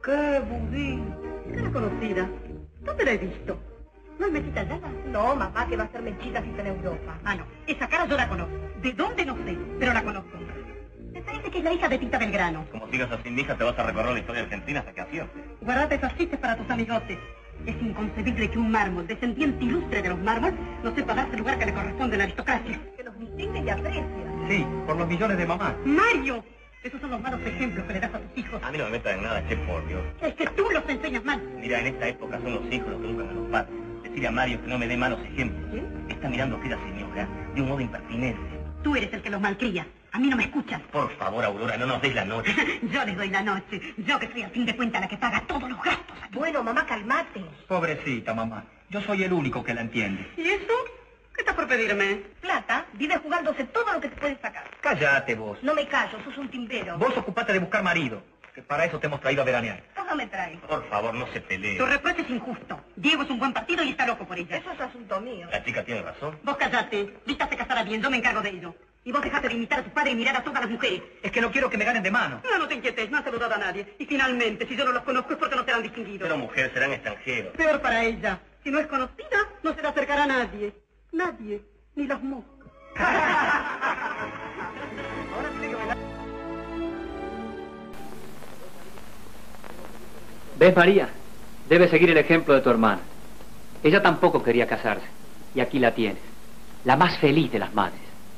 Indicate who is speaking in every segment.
Speaker 1: ¡Qué budín!
Speaker 2: Cara conocida. ¿Dónde la he visto? ¿No es Mechita Ayala?
Speaker 1: No, mamá, que va a ser Mechita si está en Europa.
Speaker 2: Ah, no. Esa cara yo la conozco. ¿De dónde? No sé, pero la conozco. Me parece que es la hija de Tita Belgrano.
Speaker 3: Como sigas así, mija, te vas a recorrer la historia argentina hasta que aciertes.
Speaker 2: Guardate esos chistes para tus amigotes. Es inconcebible que un mármol, descendiente ilustre de los mármoles, no sepa darse el lugar que le corresponde a la aristocracia.
Speaker 1: Que los distingue y aprecia.
Speaker 3: Sí, por los millones de mamás.
Speaker 2: ¡Mario! Esos son los malos ejemplos que le das a tus hijos.
Speaker 3: A mí no me metas en nada, che, por Dios.
Speaker 2: Es que tú los enseñas mal.
Speaker 3: Mira, en esta época son los hijos los que educan a los padres. Decirle a Mario que no me dé malos ejemplos.
Speaker 2: ¿Sí?
Speaker 3: Está mirando a aquella señora de un modo impertinente.
Speaker 2: Tú eres el que los malcría. A mí no me escuchas.
Speaker 3: Por favor, Aurora, no nos des la noche.
Speaker 2: Yo les doy la noche. Yo que soy al fin de cuentas la que paga todos los gastos.
Speaker 1: Bueno, mamá, calmate.
Speaker 3: Pobrecita, mamá. Yo soy el único que la entiende.
Speaker 2: ¿Y eso? ¿Qué estás por pedirme?
Speaker 1: Plata, vive jugándose todo lo que te puedes sacar.
Speaker 3: Cállate vos.
Speaker 1: No me callo, sos un timbero.
Speaker 3: Vos ocupate de buscar marido, que para eso te hemos traído a veranear.
Speaker 1: Vos no me traes.
Speaker 3: Por favor, no se pelee.
Speaker 2: Tu reproche es injusto. Diego es un buen partido y está loco por ella.
Speaker 1: Eso es asunto mío.
Speaker 3: La chica tiene razón.
Speaker 2: Vos callate. Lista se casará bien, yo me encargo de ello. Y vos dejate de imitar a tu padre y mirar a todas las mujeres.
Speaker 3: Es que no quiero que me ganen de mano.
Speaker 2: No, no te inquietes, no has saludado a nadie. Y finalmente, si yo no los conozco es porque no serán distinguidos.
Speaker 3: Pero mujer, serán extranjeros.
Speaker 2: Peor para ella. Si no es conocida, no se le acercará a nadie. Nadie. Ni las moscas.
Speaker 4: ¿Ves, María? Debes seguir el ejemplo de tu hermana. Ella tampoco quería casarse. Y aquí la tienes. La más feliz de las madres.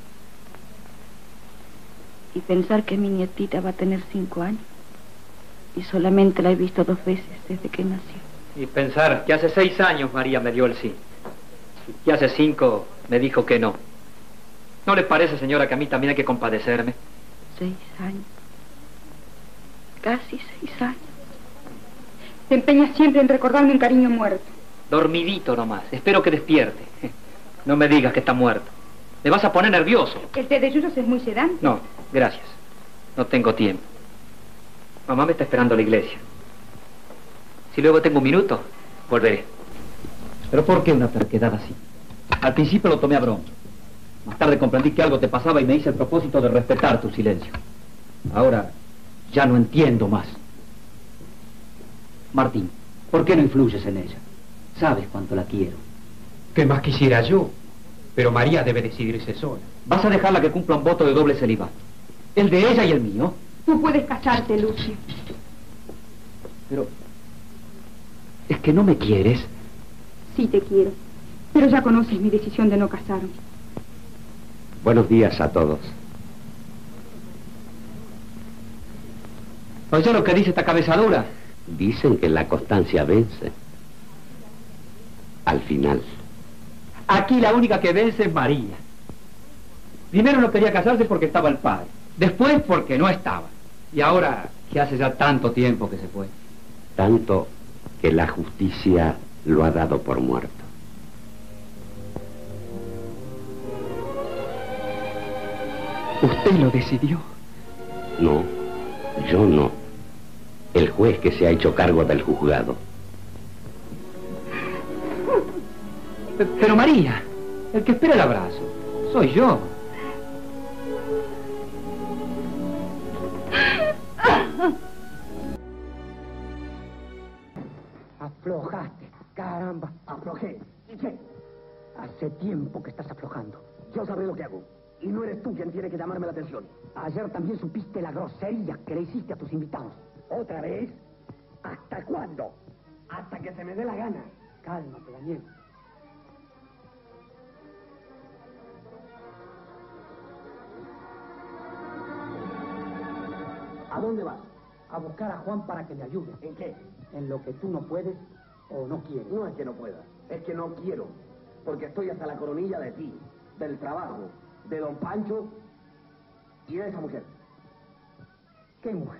Speaker 5: Y pensar que mi nietita va a tener 5 años. Y solamente la he visto 2 veces desde que nació.
Speaker 4: Y pensar que hace 6 años María me dio el sí. Y hace 5 me dijo que no. ¿No le parece, señora, que a mí también hay que compadecerme?
Speaker 5: 6 años. Casi 6 años.
Speaker 6: Te empeñas siempre en recordarme un cariño muerto.
Speaker 4: Dormidito nomás. Espero que despierte. No me digas que está muerto. Me vas a poner nervioso.
Speaker 6: ¿El té de yuyos es muy sedante?
Speaker 4: No, gracias. No tengo tiempo. Mamá me está esperando a la iglesia. Si luego tengo un minuto, volveré. ¿Pero por qué una terquedad así? Al principio lo tomé a broma. Más tarde comprendí que algo te pasaba y me hice el propósito de respetar tu silencio. Ahora ya no entiendo más. Martín, ¿por qué no influyes en ella? Sabes cuánto la quiero.
Speaker 7: ¿Qué más quisiera yo? Pero María debe decidirse sola.
Speaker 4: ¿Vas a dejarla que cumpla un voto de doble celibato? El de ella y el mío.
Speaker 6: Tú puedes casarte, Lucio.
Speaker 4: Pero... ¿es que no me quieres?
Speaker 6: Sí te quiero. Pero ya conoces mi decisión de no casarme.
Speaker 8: Buenos días a todos.
Speaker 4: ¿Oye lo que dice esta cabeza dura?
Speaker 8: Dicen que la constancia vence. Al final.
Speaker 4: Aquí la única que vence es María. Primero no quería casarse porque estaba el padre. Después porque no estaba. Y ahora que hace ya tanto tiempo que se fue.
Speaker 8: Tanto que la justicia lo ha dado por muerto.
Speaker 4: ¿Usted lo decidió?
Speaker 8: No, yo no. El juez que se ha hecho cargo del juzgado.
Speaker 4: Pero María, el que espera el abrazo, soy yo.
Speaker 9: Aflojaste, caramba, aflojé. ¿Y qué? Hace tiempo que estás aflojando. Yo sabré lo que hago. Y no eres tú quien tiene que llamarme la atención. Ayer también supiste la grosería que le hiciste a tus invitados. ¿Otra vez? ¿Hasta cuándo? Hasta que se me dé la gana. Cálmate, Daniel. ¿A dónde vas? A buscar a Juan para que me ayude. ¿En qué? En lo que tú no puedes o no quieres. No es que no pueda, es que no quiero. Porque estoy hasta la coronilla de ti, del trabajo, de don Pancho y de esa mujer. ¿Qué mujer?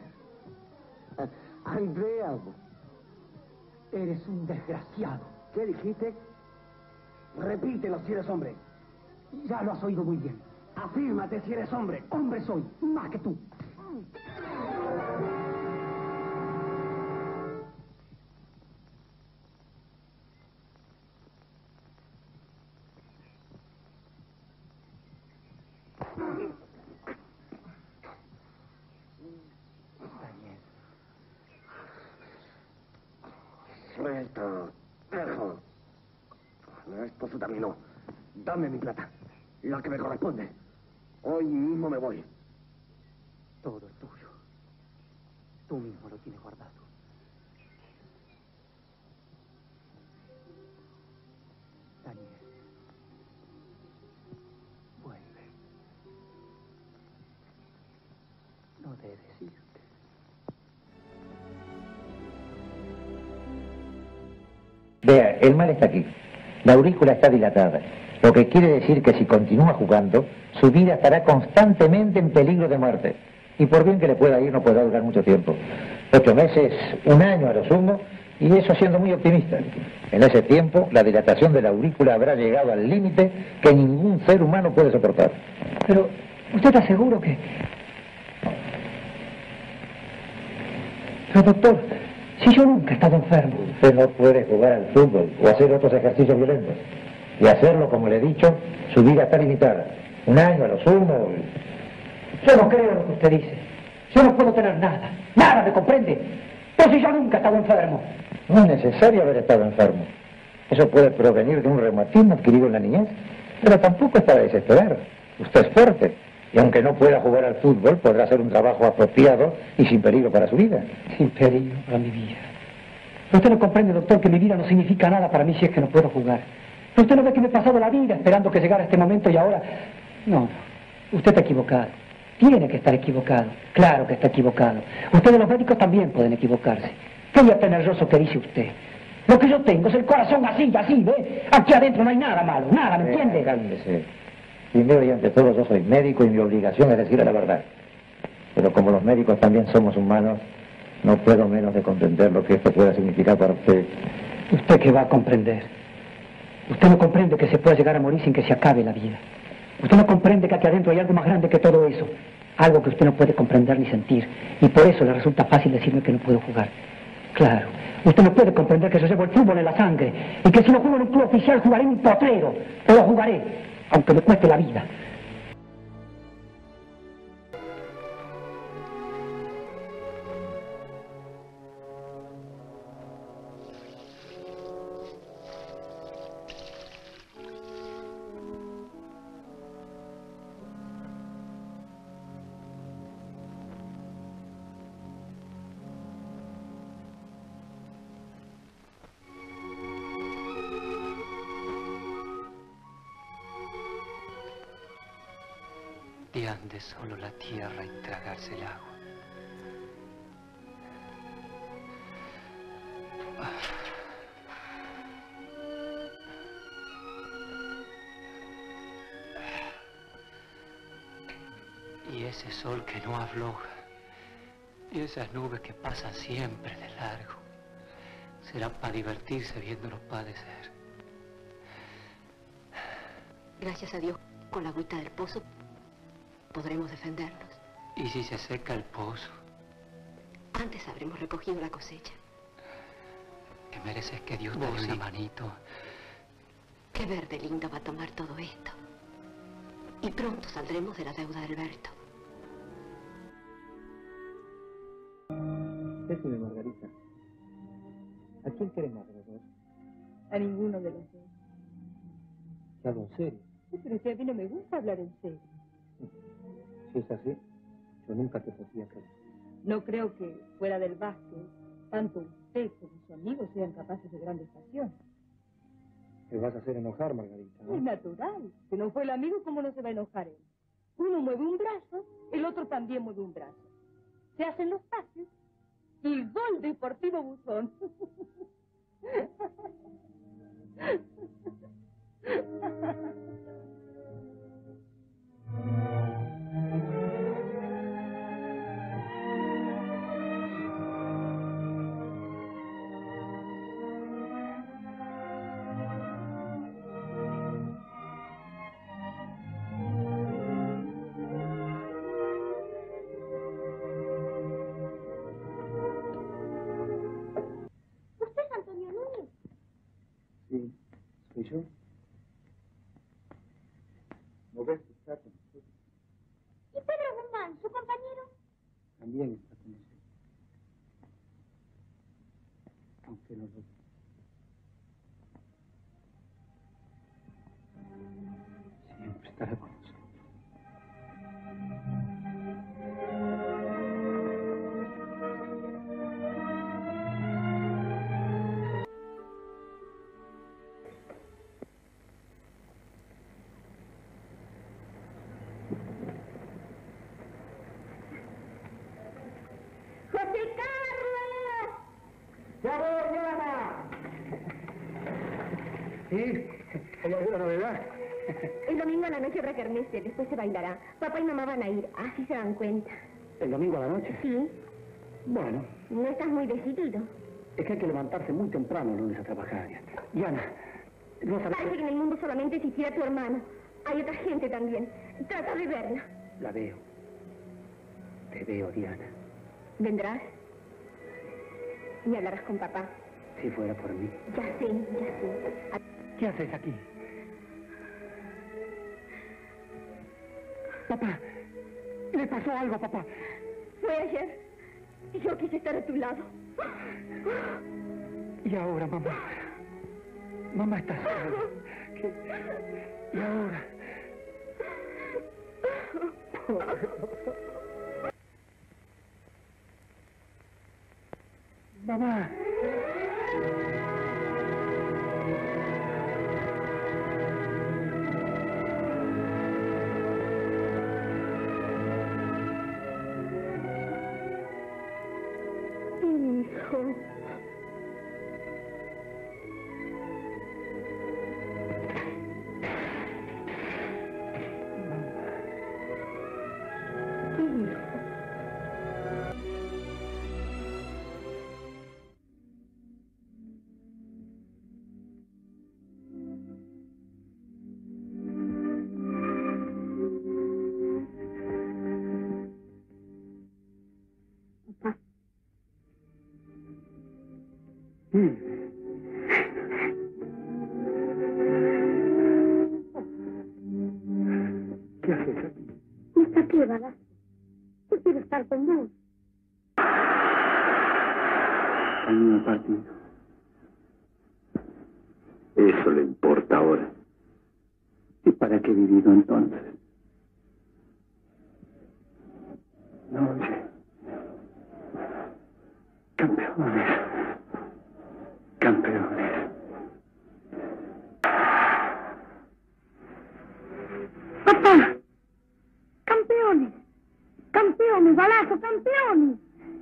Speaker 9: Andrea. Eres un desgraciado. ¿Qué dijiste? Repítelo si eres hombre. Ya lo has oído muy bien. Afírmate si eres hombre. Hombre soy, más que tú. Esto. Dejo. Esto se terminó. Dame mi plata. La que me corresponde. Hoy mismo me voy.
Speaker 10: Todo es tuyo. Tú mismo lo tienes guardado. Daniel. Vuelve. No debes irte.
Speaker 11: Vea, el mal está aquí. La aurícula está dilatada. Lo que quiere decir que si continúa jugando, su vida estará constantemente en peligro de muerte. Y por bien que le pueda ir, no podrá durar mucho tiempo. 8 meses, 1 año a lo sumo, y eso siendo muy optimista. En ese tiempo, la dilatación de la aurícula habrá llegado al límite que ningún ser humano puede soportar.
Speaker 10: Pero, ¿usted está seguro que...? Pero, doctor, si yo nunca he estado enfermo.
Speaker 11: Usted no puede jugar al fútbol o hacer otros ejercicios violentos. Y hacerlo, como le he dicho, su vida está limitada. 1 año a lo sumo.
Speaker 10: Yo no creo lo que usted dice. Yo no puedo tener nada. Nada, ¿me comprende? Pero si yo nunca he estado enfermo.
Speaker 11: No es necesario haber estado enfermo. Eso puede provenir de un reumatismo adquirido en la niñez. Pero tampoco es para desesperar. Usted es fuerte. Y aunque no pueda jugar al fútbol, podrá hacer un trabajo apropiado y sin peligro para su vida.
Speaker 10: Sin peligro para mi vida. Pero usted no comprende, doctor, que mi vida no significa nada para mí si es que no puedo jugar. Pero usted no ve que me he pasado la vida esperando que llegara este momento y ahora... No. Usted está equivocado. Tiene que estar equivocado. Claro que está equivocado. Ustedes los médicos también pueden equivocarse. ¿Qué voy a tener yo eso que dice usted? Lo que yo tengo es el corazón así, ¿ve? Aquí adentro no hay nada malo, nada, ¿me entiende?
Speaker 11: Cálmese. Primero y ante todo yo soy médico y mi obligación es decirle la verdad. Pero como los médicos también somos humanos, no puedo menos de comprender lo que esto pueda significar para usted.
Speaker 10: ¿Usted qué va a comprender? Usted no comprende que se puede llegar a morir sin que se acabe la vida. Usted no comprende que aquí adentro hay algo más grande que todo eso. Algo que usted no puede comprender ni sentir. Y por eso le resulta fácil decirme que no puedo jugar. Claro. Usted no puede comprender que yo llevo el fútbol en la sangre. Y que si no juego en un club oficial jugaré en un potrero. Pero jugaré, aunque me cueste la vida.
Speaker 7: De ande solo la tierra y tragarse el agua. Y ese sol que no afloja, y esas nubes que pasan siempre de largo, será para divertirse viéndolos padecer.
Speaker 12: Gracias a Dios, con la agüita del pozo podremos defendernos.
Speaker 7: ¿Y si se seca el pozo?
Speaker 12: Antes habremos recogido la cosecha.
Speaker 7: Que mereces que Dios te dé una manito.
Speaker 12: Qué verde lindo va a tomar todo esto. Y pronto saldremos de la deuda de Alberto.
Speaker 11: Decime, Margarita, ¿a quién querés más de los dos?
Speaker 13: A ninguno de los dos.
Speaker 11: ¿Te hablo en serio?
Speaker 13: Sí, pero si a mí no me gusta hablar en serio.
Speaker 11: Si es así, yo nunca te podía creer.
Speaker 13: No creo que, fuera del básquet, tanto usted como su amigo sean capaces de grandes pasiones.
Speaker 11: Te vas a hacer enojar, Margarita, ¿no?
Speaker 13: Es natural. Si no fue el amigo, ¿cómo no se va a enojar él? Uno mueve un brazo, el otro también mueve un brazo. Se hacen los pases y gol Deportivo Buzón.
Speaker 11: Sí, soy yo. ¿No ves que está con nosotros?
Speaker 14: ¿Y Pedro Guzmán, su compañero?
Speaker 11: También está con nosotros. Aunque no lo...
Speaker 9: ¿Sí? ¿Hay alguna novedad?
Speaker 14: El domingo a la noche habrá kermesse, después se bailará. Papá y mamá van a ir, así se dan cuenta.
Speaker 9: ¿El domingo a la noche?
Speaker 14: Sí.
Speaker 9: Bueno.
Speaker 14: ¿No estás muy decidido?
Speaker 9: Es que hay que levantarse muy temprano el lunes a trabajar. Diana, no sabes...
Speaker 14: Parece que en el mundo solamente existiera tu hermano. Hay otra gente también. Trata de verla.
Speaker 9: La veo. Te veo, Diana.
Speaker 14: ¿Vendrás? Y hablarás con papá.
Speaker 9: Si fuera por mí.
Speaker 14: Ya sé.
Speaker 9: ¿Qué haces aquí? Papá, le pasó algo a papá.
Speaker 14: Fue ayer. Yo quise estar a tu lado.
Speaker 9: Y ahora, mamá. Mamá está sola. ¿Y ahora? Mamá.
Speaker 14: Hijo.
Speaker 9: ¿Qué haces aquí?
Speaker 14: ¿No está aquí, Bala? Yo quiero estar con vos.
Speaker 9: Camino partido. Eso le importa ahora. ¿Y para qué he vivido entonces? Noche. Campeones. Campeones.
Speaker 14: ¡Papá! ¡Campeones! ¡Campeones, Balazo, campeones!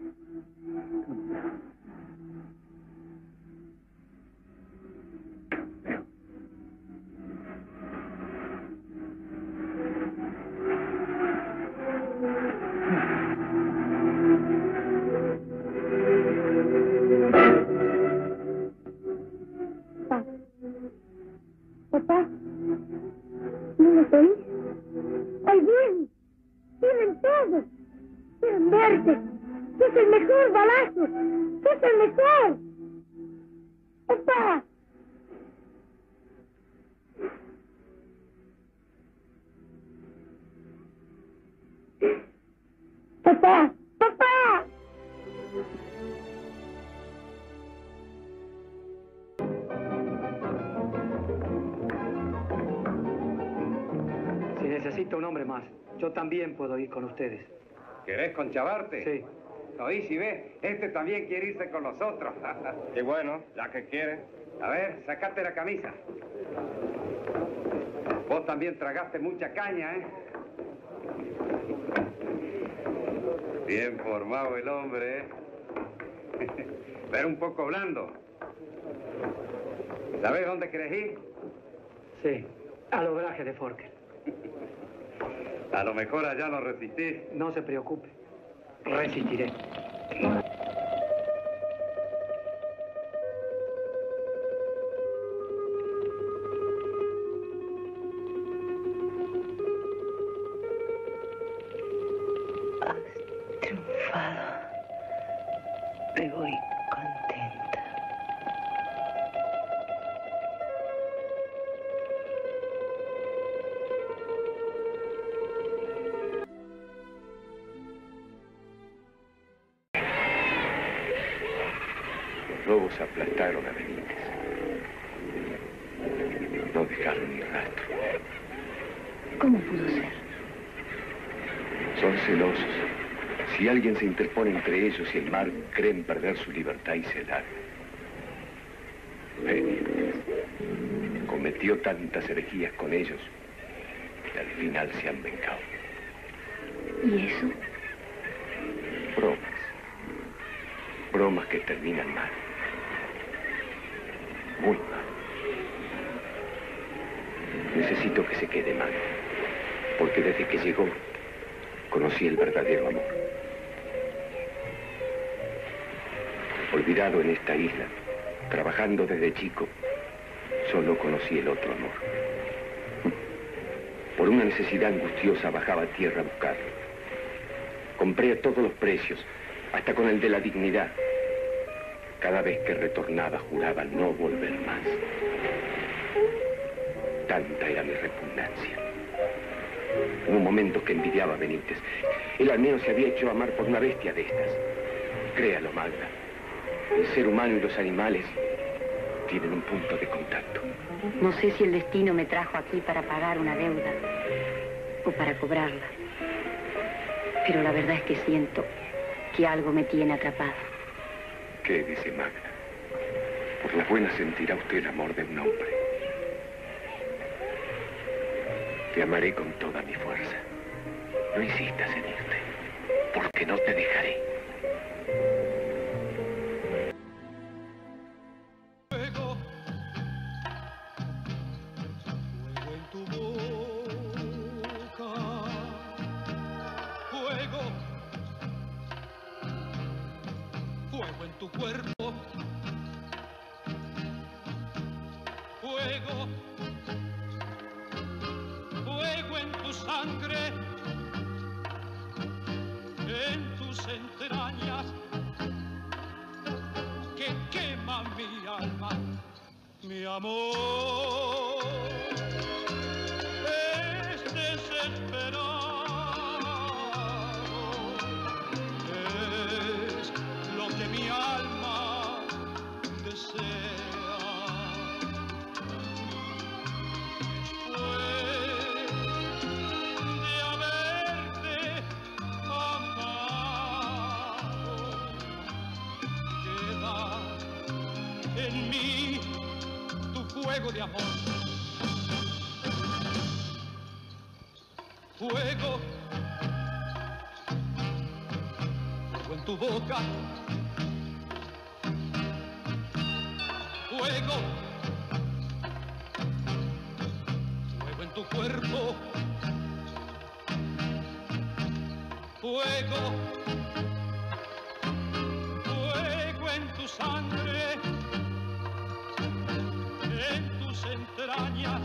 Speaker 14: Papá, ¿no lo oís? ¡Ahí vienen! ¡Vienen todos! ¡Quieren verte! ¡Sos el mejor, Balazo! ¡Sos el mejor! ¡Papá! ¡Papá! ¡Papá!
Speaker 10: Si necesita un hombre más, yo también puedo ir con ustedes.
Speaker 15: ¿Querés conchavarte?
Speaker 10: Sí.
Speaker 15: Oí, si ves, este también quiere irse con nosotros.
Speaker 3: Qué bueno, ya que quiere.
Speaker 15: A ver, sacate la camisa. Vos también tragaste mucha caña, ¿eh? Bien formado el hombre, ¿eh? Pero un poco blando. ¿Sabés dónde querés ir?
Speaker 10: Sí, al obraje de Forker.
Speaker 15: A lo mejor allá no resistís.
Speaker 10: No se preocupe, resistiré.
Speaker 12: Triunfado. Me voy contenta.
Speaker 16: Los lobos aplastaron a Benítez. No dejaron ni rastro.
Speaker 12: ¿Cómo pudo ser?
Speaker 16: Son celosos. Si alguien se interpone entre ellos y el mar, creen perder su libertad y se largan. Benítez cometió tantas herejías con ellos que al final se han vengado.
Speaker 12: ¿Y eso?
Speaker 16: Bromas. Bromas que terminan mal. Muy mal. Necesito que se quede, Magda, porque desde que llegó conocí el verdadero amor. Olvidado en esta isla, trabajando desde chico, solo conocí el otro amor. Por una necesidad angustiosa bajaba a tierra a buscarlo. Compré a todos los precios, hasta con el de la dignidad. Cada vez que retornaba juraba no volver más. Tanta era mi repugnancia. Hubo momentos que envidiaba a Benítez. Él al menos se había hecho amar por una bestia de estas. Créalo, Magda. El ser humano y los animales tienen un punto de contacto.
Speaker 17: No sé si el destino me trajo aquí para pagar una deuda o para cobrarla. Pero la verdad es que siento que algo me tiene atrapada.
Speaker 16: ¿Qué dice Magda? Por las buenas sentirá usted el amor de un hombre. Te amaré con toda mi fuerza. No insistas en irte, porque no te dejaré.
Speaker 18: Fuego, fuego en tu boca, fuego, fuego en tu cuerpo, fuego, fuego en tu sangre, en tus entrañas, que quema mi alma, mi amor es desesperado, es lo que mi alma desea. En mí, tu fuego de amor. Fuego, fuego en tu boca. Fuego, fuego en tu cuerpo. Fuego, fuego en tu sangre, en tus entrañas.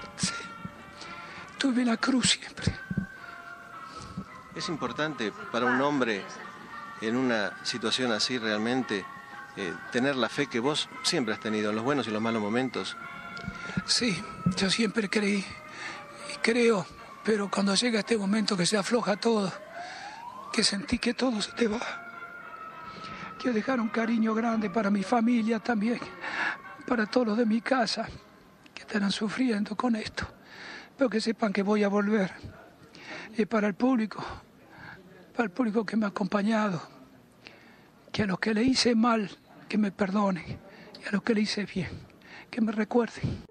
Speaker 19: Sí. Tuve la cruz siempre.
Speaker 20: Es importante para un hombre en una situación así realmente tener la fe que vos siempre has tenido en los buenos y los malos momentos.
Speaker 19: Sí, yo siempre creí y creo, pero cuando llega este momento que se afloja todo, que sentí que todo se te va. Quiero dejar un cariño grande para mi familia también, para todos los de mi casa que estarán sufriendo con esto, pero que sepan que voy a volver. Y para el público que me ha acompañado, que a los que le hice mal, que me perdonen, y a los que le hice bien, que me recuerden.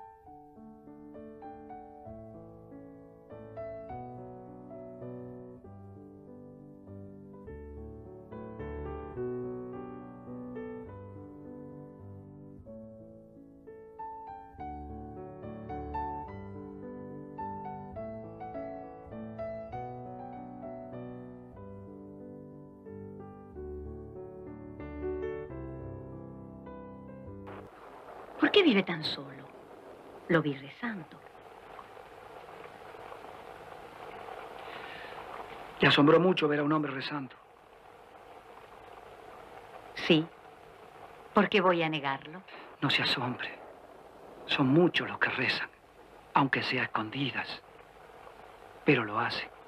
Speaker 17: ¿Por qué vive tan solo? Lo vi rezando.
Speaker 10: Te asombró mucho ver a un hombre rezando.
Speaker 17: Sí. ¿Por qué voy a negarlo?
Speaker 10: No se asombre. Son muchos los que rezan, aunque sea a escondidas. Pero lo hacen.